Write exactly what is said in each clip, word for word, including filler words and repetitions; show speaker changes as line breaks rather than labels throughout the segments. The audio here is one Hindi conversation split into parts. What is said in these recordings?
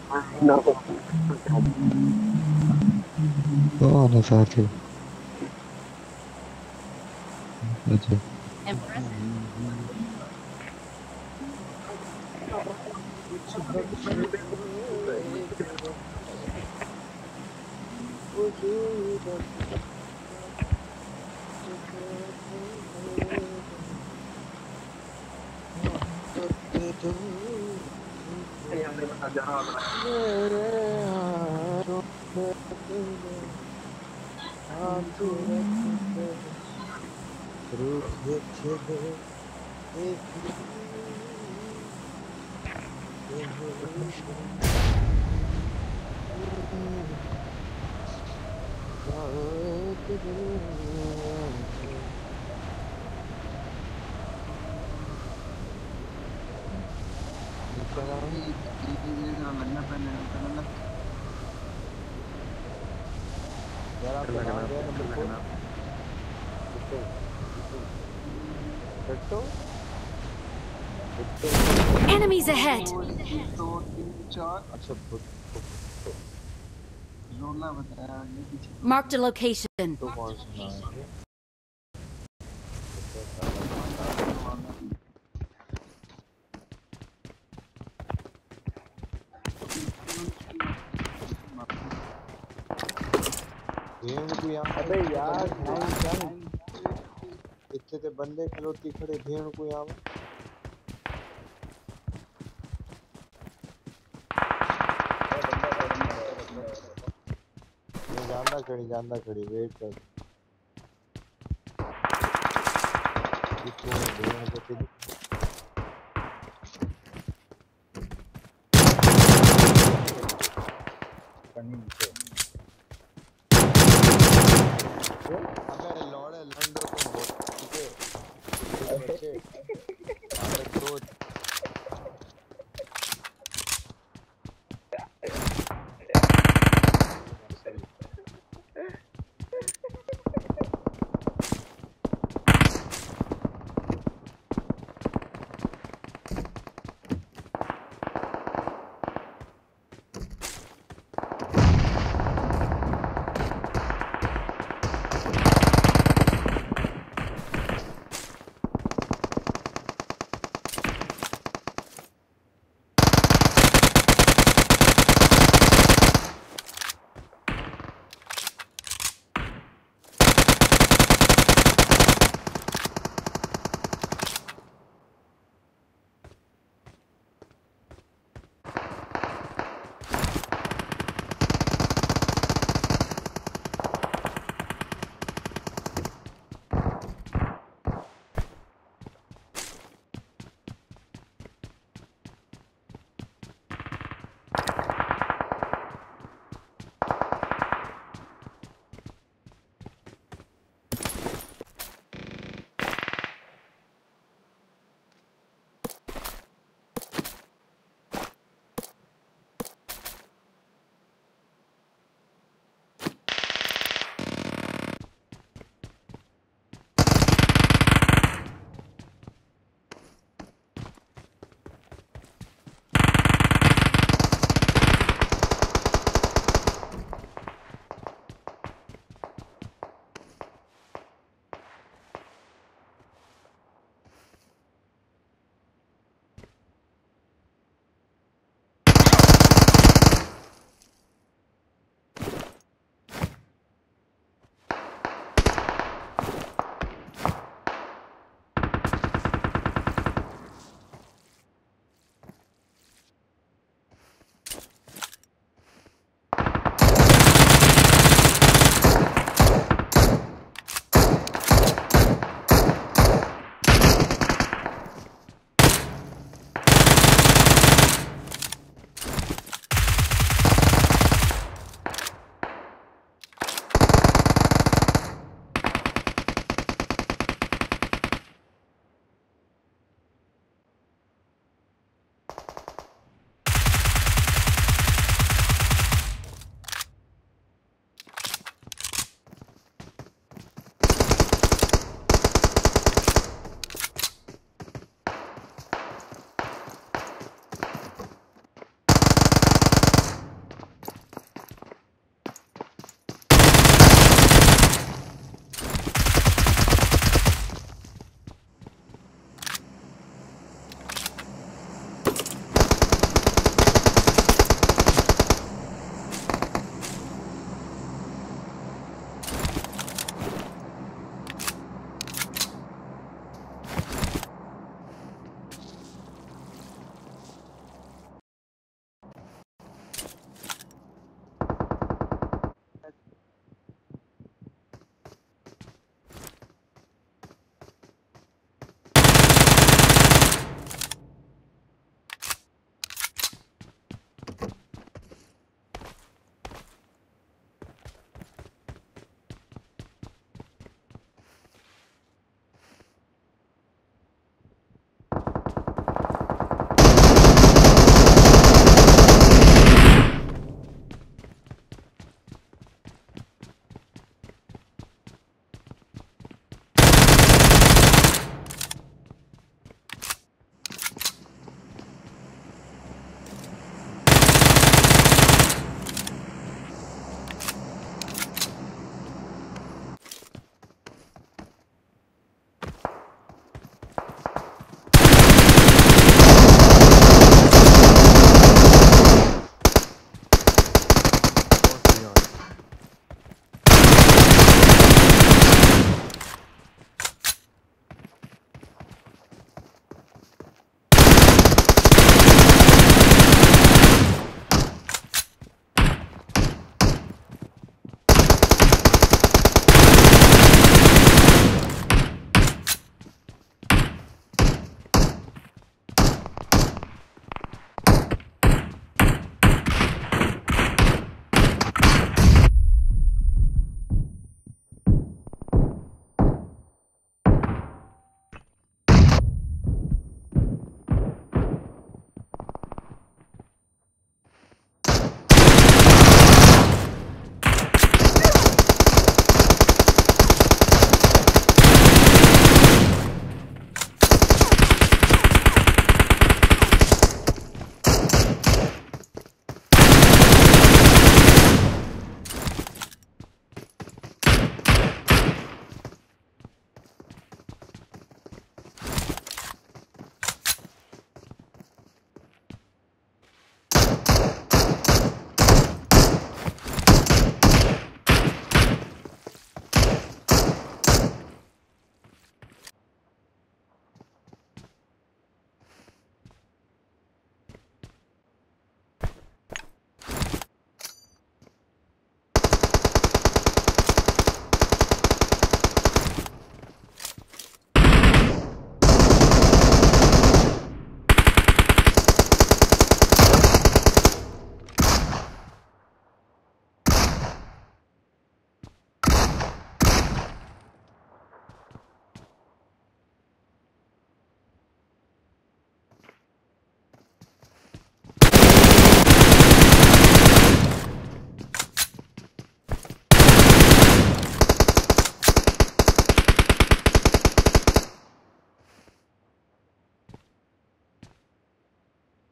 No.
कौन है साथी? अच्छा।
कुछ बख्श दो ए खुदा वजूद अपना मोहब्बत दे दो मेरे हाथों पे अपने हाथ रख कर रुक चलो एक एक यार आपका नाम क्या है? Number four Bittu Bittu Bittu Bittu
Enemies ahead!
अच्छा Bhutto Bhutto
Marked a location.
तो कौन सा नाम है? भुट्टो साला भुट्टा भेड़ को यहाँ पे
अबे
इतने
यार
बंदे खड़े
नाइन टेन।
इतने ते बंदे खलोती खड़े भेड़ को यहाँ पे
बंदा है बंदा है बंदा है।
मैं जानदा खड़ी जानदा खड़ी वेट कर इतने भेड़ को तेरी
कहीं नीचे।
अबे लौड़े लंडो तुम हो ठीक है कुत्ते के बच्चे अबे तो सही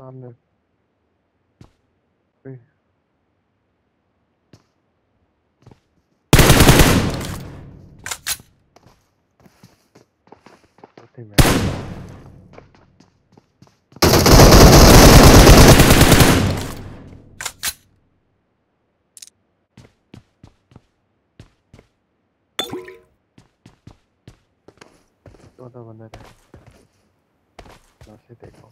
सामने ए, होते मैं चौदह बंदे थे लाशें देखो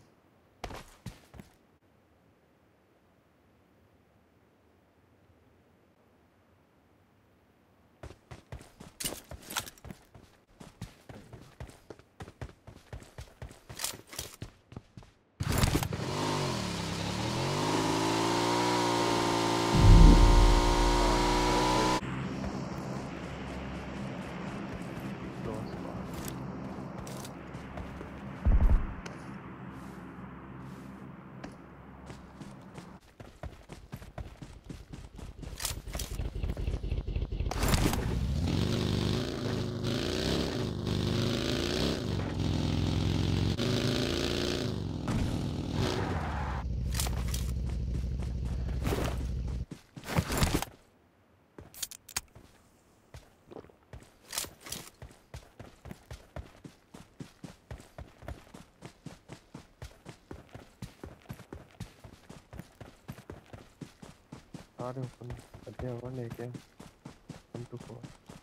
सारे ओपन अड्डे ओवर लेके वन टू फोर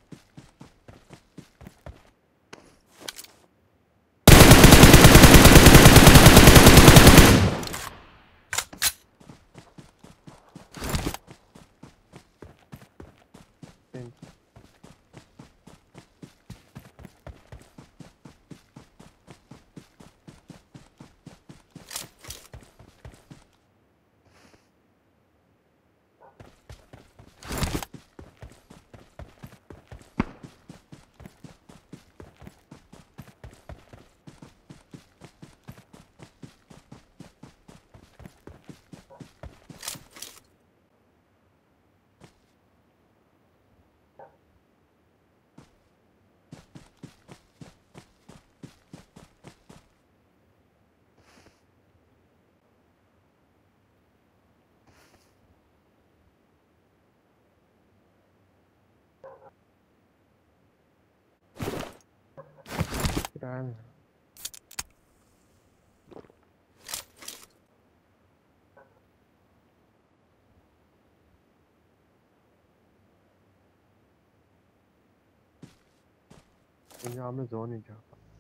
किराया यहाँ में जोन ही जा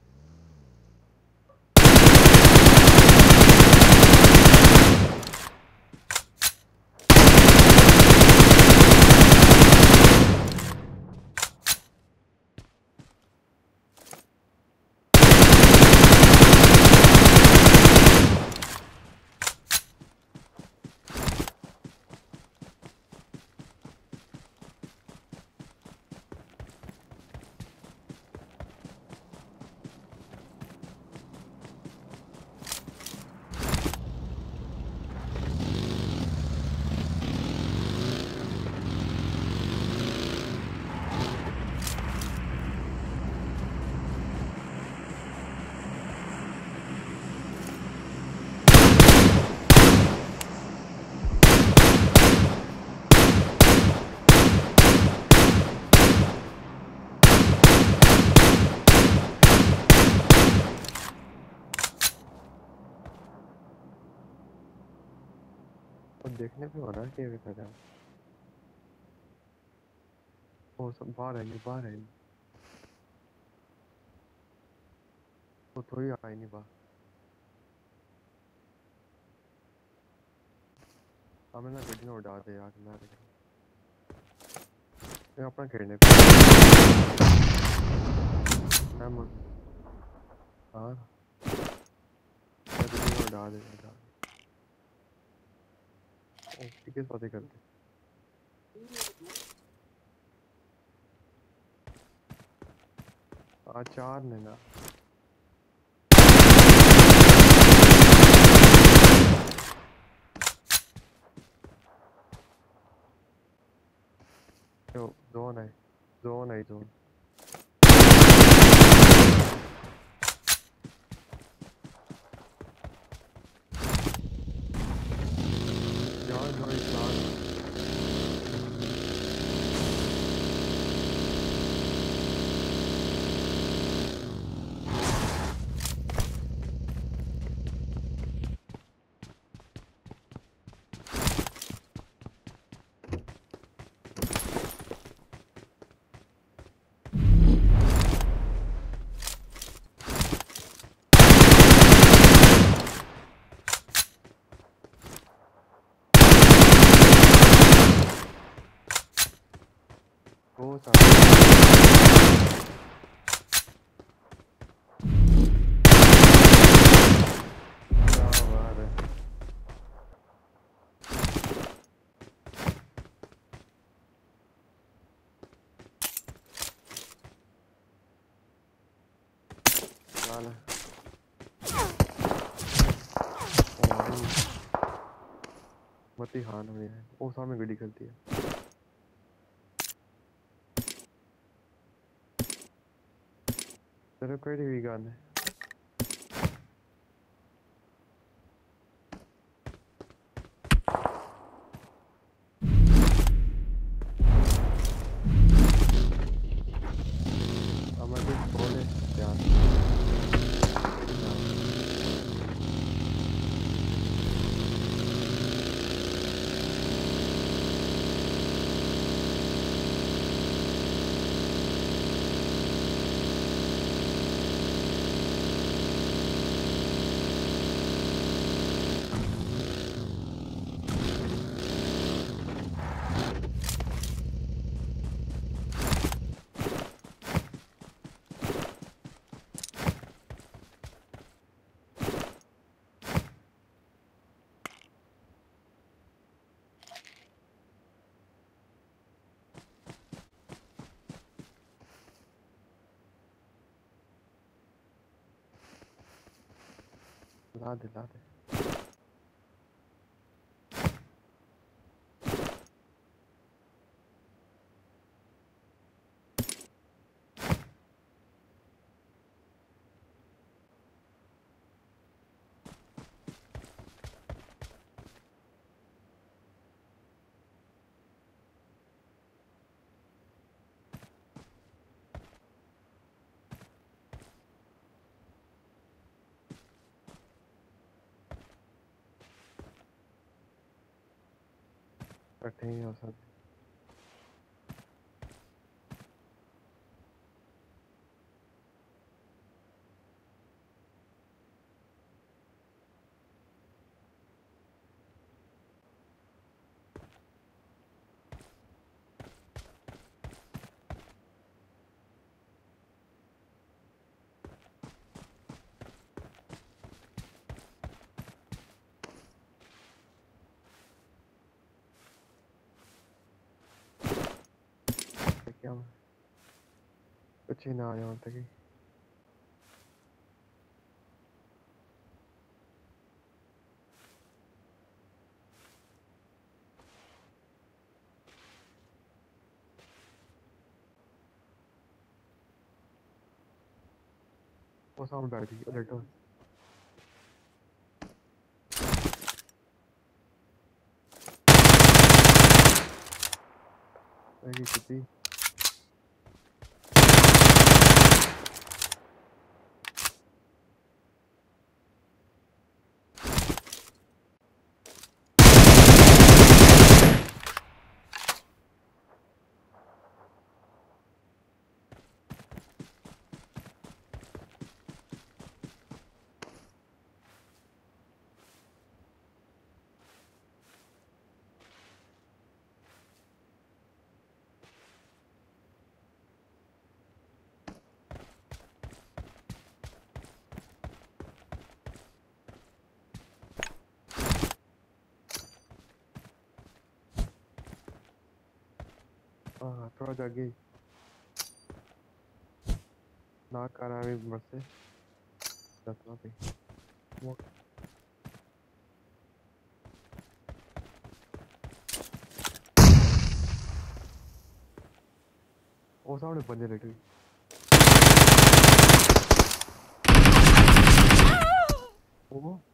और देखने पे हो रहा है कि ये कर वो सब बाहर है नहीं बाहर है नहीं वो थोड़ी आई नहीं बाहर हमें ना गड्डी में उड़ा दे यार मैं मैं अपना खेलने पे मैं मुझ हाँ मैं गड्डी में उड़ा दे उड़ा दे ठीक है बातें करते आज चार ने ना जो जोन है जोन है जोन प्लांट भाई प्लांट वो सारा क्या बात है लाल है मती हान हुई है वो सामने गड्डी चलती है तेरे पेड़ी हुई गान है हमारे बोले ध्यान ला दे ला दे इकट्ठे ही हो सकते क्या कुछ ही ना आया वहाँ तक ही वो सामने बैठ गई उलटो कितनी हाँ थोड़ा जागे ना करा भी बस से दसवा पे वो वो सामने बंदे लेटे वो